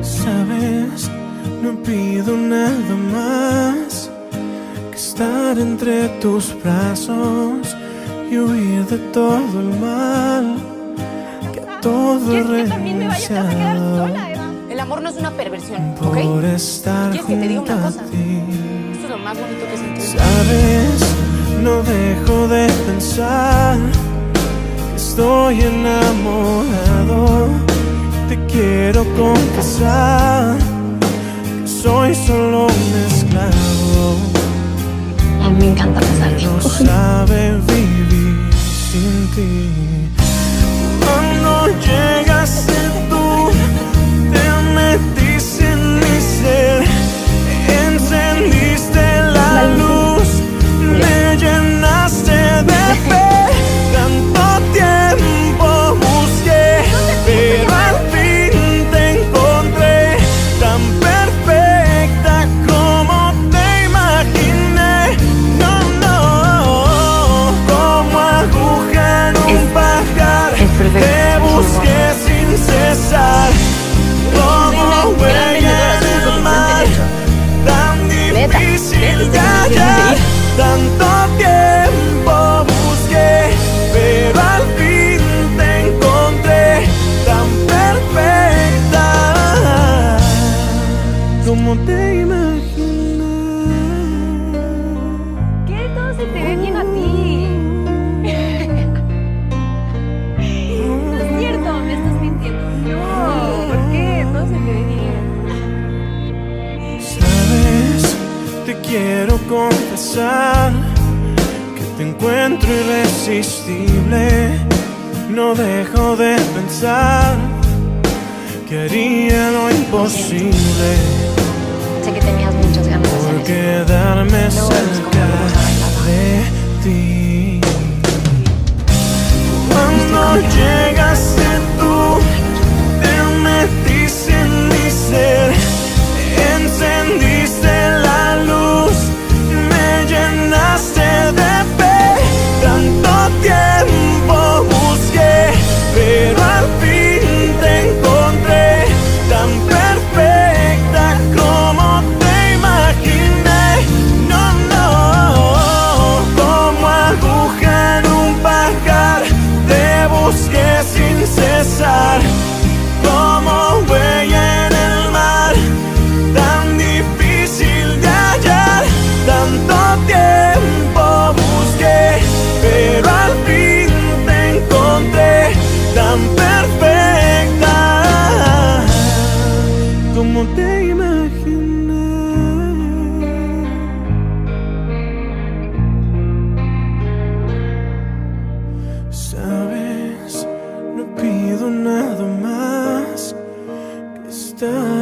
Sabes, no pido nada más que estar entre tus brazos y huir de todo el mal que a todo he ¿Quieres que también me vayas a quedar sola, Eva? El amor no es una perversión, ¿ok? por estar ¿Quieres que te diga una junto a cosa? ti. Esto es lo más bonito que he sentido. Sabes, no dejo de pensar que estoy enamorado. Te quiero confesar que soy solo un esclavo. A mí me encanta besarte. No sabe vivir sin ti. Cuando llegaste tú, te metiste en mi ser, encendiste la luz, me llenaste de fe. Tanto tiempo busqué, pero al fin te encontré, tan perfecta como te imaginé. No, no, como aguja en un pajar, te busqué sin cesar, como huella en el mar, tan difícil de hallar. Tanto tiempo busqué, pero al fin te encontré, tan perfecta como te imaginé. ¿Qué? Todo se te ve bien a ti. No es cierto, me estás mintiendo. No, ¿por qué? Todo se te ve bien. Sabes, te quiero confesar que te encuentro irresistible. No dejo de pensar que haría lo imposible Sé que tenías muchas ganas de hacer por eso. quedarme Luego nos cerca comemos de ti. Cuando llegaste tú, te metiste en mi ser, encendiste la luz, me llenaste de fe. Tanto tiempo busqué, pero al fin te encontré, tan perfecta como te imaginé. No, no, como aguja en un pajar, te busqué sin cesar, como huella en el mar, tan difícil de hallar. Tanto tiempo busqué, pero al fin te encontré, tan perfecta como te imaginé. Sabes, no pido nada más que estar